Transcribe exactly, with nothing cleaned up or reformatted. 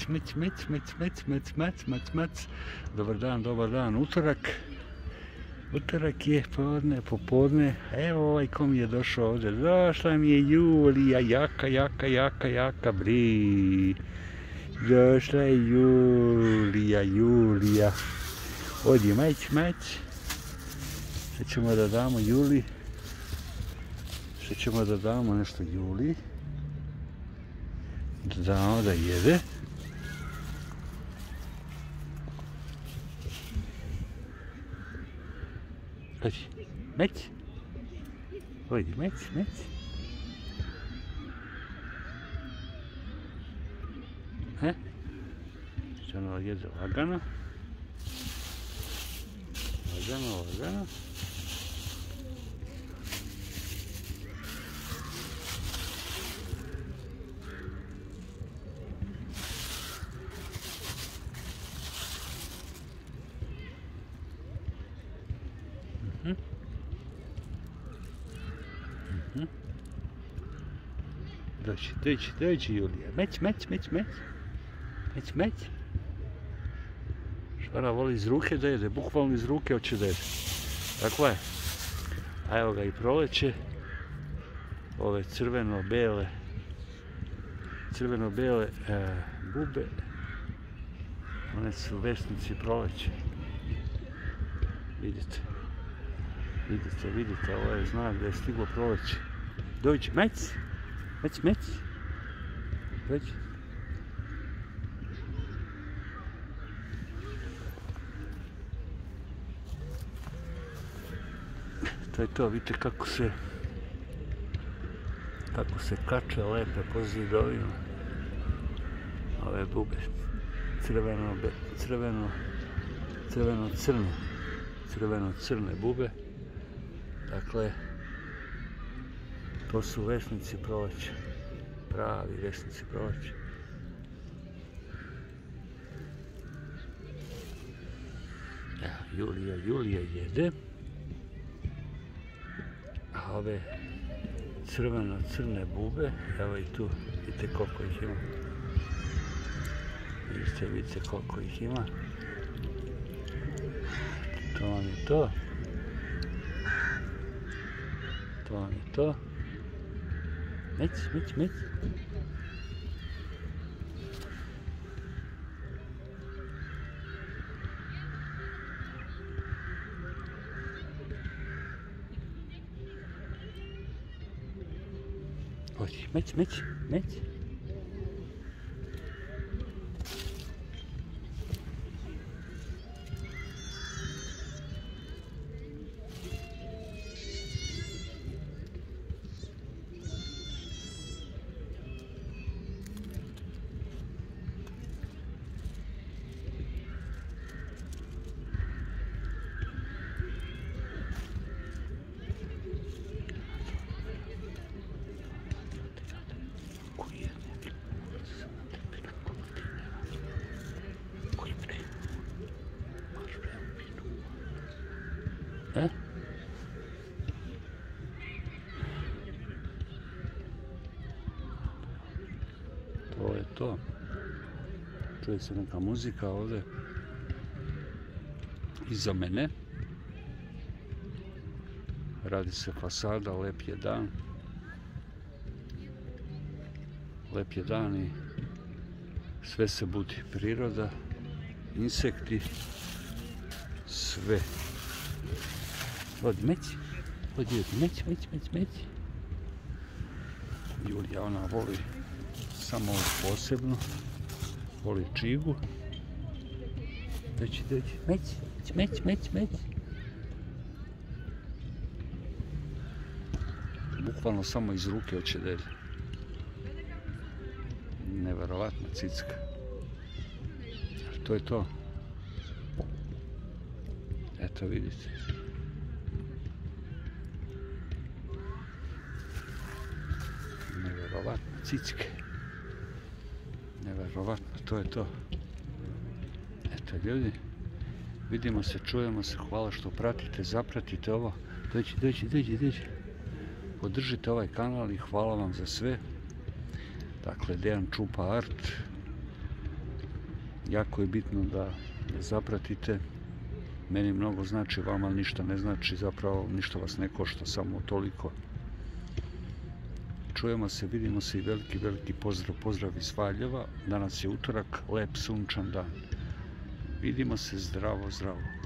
mec, mec, mec, mec, mec, mec, mec, mec. Dobar dan, dobar dan, utorak. Utorak je podne, popodne. Evo ovaj ko mi je došao ovdje. Došla mi je Julija, jaka, jaka, jaka, jaka, bri. Došla je Julija, Julija. Odi, mać, mać. Sad ćemo da damo Juli. Sad ćemo da damo nešto Juli. Da damo da jede. Odi, mać. Odi, mać, mać. He? Što ono jede lagano. Lagano, lagano. Mhm. Mhm. Dođi, dođi, dođi Julija. Meć, meć, meć, meć. Meć, meć. Švara voli iz ruke da jede, bukvalno iz ruke hoće da jede. Tako je. A evo ga i proleće. Ove crveno-bele crveno-bele e, bube. One su vesnici proleće. Vidite. Vidite, vidite, ovo je znak da je stiglo proleće. Dođi, meć. Meć, meć. Dođi. To je to, vidite kako se kako se kače lepe po zidovima ove bube crveno crveno crveno crne crveno crne bube. Dakle, to su vesnici proleća, pravi vesnici proleća. Evo, Julija, Julija jede. A ove crveno-crne bube, evo i tu, vidite koliko ih ima. Vidite, vidite koliko ih ima. To vam je to. To vam je to. Meć, meć, meć. Odi, meć, meć, meć. E? To je to. Čuje se neka muzika ovdje iza mene. Radi se fasada, lep je dan. Lep je dan i sve se budi. Priroda, insekti, sve. Odi, meć. Odi, odi, meć, meć, meć, meć. Julija, ona voli samo posebno. Voli čigu. Dođi, dođi, meć, meć, meć, meć. Bukvalno samo iz ruke hoće da jede. Neverovatna cicka. To je to. Eto vidite. Neverovatne cicke. Neverovatno, to je to. Eto ljudi, vidimo se, čujemo se, hvala što pratite, zapratite ovo. Dođi, dođi, dođi, dođi. Podržite ovaj kanal i hvala vam za sve. Dakle, Dejan Čupa Art. jako je bitno da zapratite. Meni mnogo znači, vama ništa ne znači, zapravo ništa vas ne košta, samo toliko. Čujemo se, vidimo se i veliki, veliki pozdrav, pozdrav iz Valjeva. Danas je utorak, lep sunčan dan. Vidimo se, zdravo, zdravo.